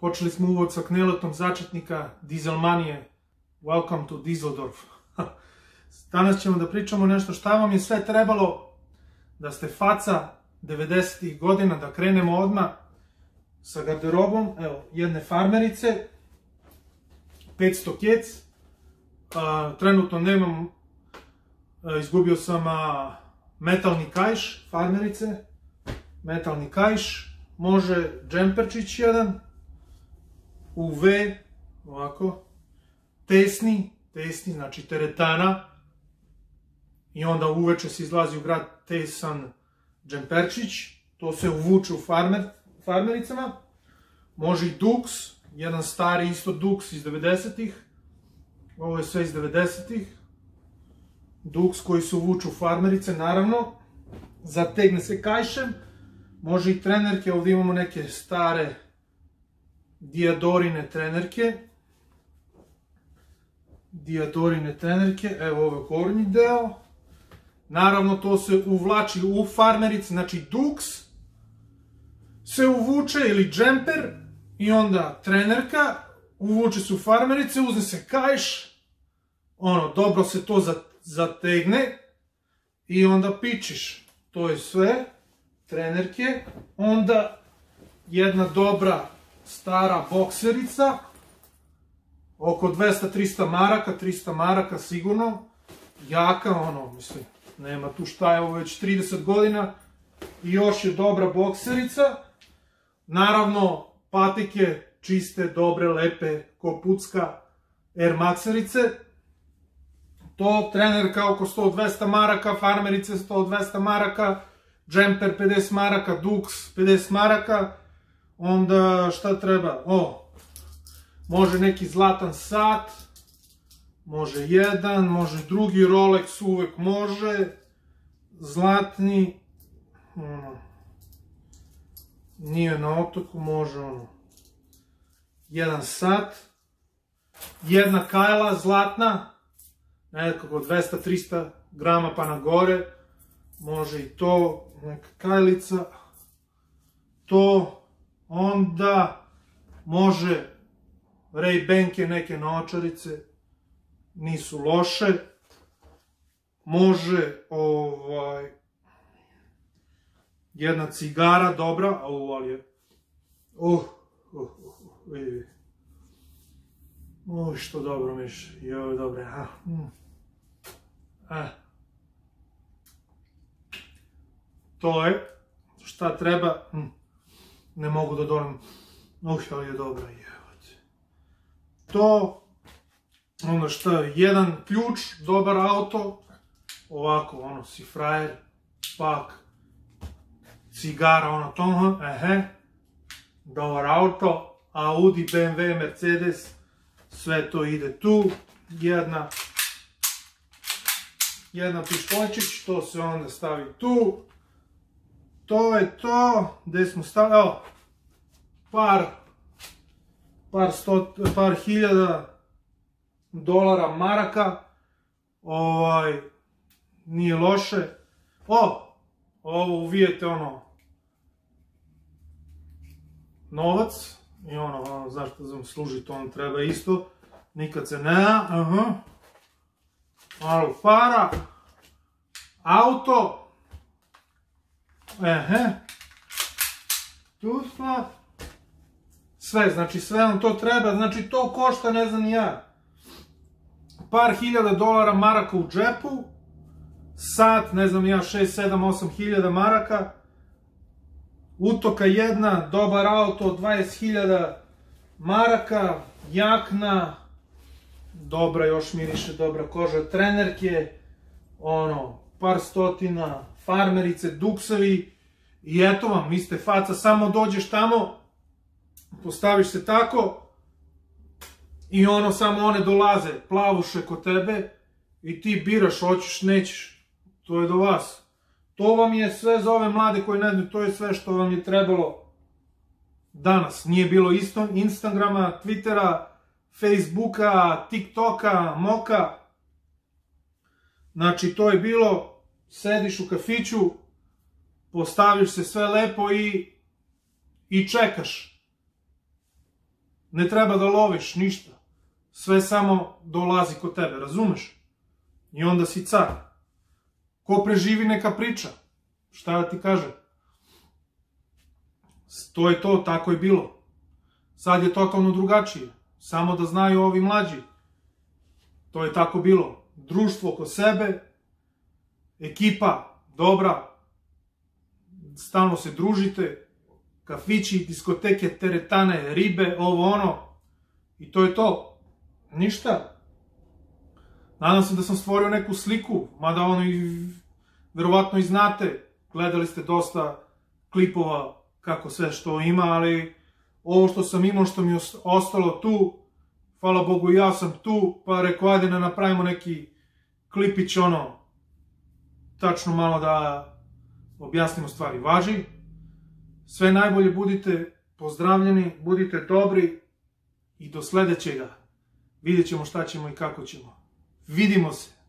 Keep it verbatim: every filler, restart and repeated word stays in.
počeli smo uvod sa kneletom začetnika Dizelmanije. Welcome to Dizeldorf. Danas ćemo da pričamo nešto šta vam je sve trebalo da ste faca devedesetih godina, da krenemo odmah sa garderobom. Evo, jedne farmerice, petsto kec, trenutno nemam, izgubio sam metalni kaiš farmerice, metalni kaiš, može džemperčić jedan, U V, ovako, tesni, tesni, znači teretana, i onda uveče se izlazi u grad tesan džemperčić, to se uvuče u farmericama, može i duks, jedan stari isto duks iz devedesetih, ovo je sve iz devedesetih, duks koji se uvuče u farmerice, naravno, zategne se kajšem, može i trenerke, ovdje imamo neke stare Diadorine trenerke, Diadorine trenerke, evo ovo je gornji deo, naravno to se uvlači u farmerice, znači duks se uvuče ili džemper i onda trenerka, uvuče se u farmerice, uzme se kaiš, ono, dobro se to zategne i onda pičiš, to je sve, trenerke, onda jedna dobra stara bokserica, oko dvesta do trista maraka, trista maraka sigurno, jaka, ono, mislim, nema tu šta, evo već trideset godina i još je dobra bokserica, naravno patike čiste, dobre, lepe, ko pucka Air Maxerice, to trenerka oko sto do dvesta maraka, farmerice sto do dvesta maraka, džemper pedeset maraka, duks pedeset maraka, onda šta treba, o, može neki zlatan sat, može jedan, može drugi, Rolex uvek može, zlatni, ono, nije na otoku, može ono, jedan sat, jedna kajla zlatna, nekako dvesta do trista grama pa na gore, može i to, neka kajlica, to, onda može Ray-Banke neke naočarice, nisu loše, može ovaj, jedna cigara dobra, ali je, uh, uh, uh, vidi, uh, što dobro miš, i ovo je dobre, ah, mm. eh. To je, šta treba, hm. Ne mogu da donem, uh, ali je dobra, jevate. To, ono šta, jedan ključ, dobar auto, ovako, ono, si frajer, pak, cigara, ono, to, ehe, dobar auto, Audi, B M W, Mercedes, sve to ide tu, jedna, jedna pištoljčić, to se onda stavi tu, to je to, gdje smo stavili, evo, par, par sto, par hiljada dolara, maraka, ovaj, nije loše, o, ovo uvijete, ono, novac, i ono, ono, zašto vam služi, to vam treba isto, nikad se ne, aha, malo para, auto, ehe, tu smo, sve, znači sve vam to treba, znači to košta, ne znam ni ja, par hiljada dolara, maraka u džepu, sat, ne znam ja, šest, sedam, osam hiljada maraka, utoka jedna, dobar auto, dvadeset hiljada maraka, jakna, dobra, još miriše, dobra koža, trenerke, ono, par stotina, farmerice, duksevi, i eto vam, vi ste faca, samo dođeš tamo, postaviš se tako, i ono, samo one dolaze, plavuše kod tebe, i ti biraš, hoćeš, nećeš, to je do vas. To vam je sve za ove mlade koji ne znaju, to je sve što vam je trebalo danas. Nije bilo isto Instagrama, Twittera, Facebooka, TikToka, Moka. Znači, to je bilo, sediš u kafiću, postaviš se sve lepo i i čekaš. Ne treba da loviš ništa. Sve samo dolazi kod tebe, razumeš? I onda si car. Ko preživi neka priča. Šta da ti kaže? To je to, tako je bilo. Sad je totalno drugačije. Samo da znaju ovi mlađi. To je tako bilo. Društvo oko sebe, ekipa dobra, stalno se družite, kafići, diskoteke, teretane, ribe, ovo ono. I to je to. Ništa. Nadam se da sam stvorio neku sliku, mada ono i verovatno i znate, gledali ste dosta klipova kako sve što ima, ali ovo što sam imao, što mi je ostalo tu, hvala Bogu ja sam tu, pa rekao ajde da napravimo neki klipić ono, tačno malo da objasnimo stvari. Važi, sve najbolje, budite pozdravljeni, budite dobri i do sledećega. Vidjet ćemo šta ćemo i kako ćemo. Vidimo se!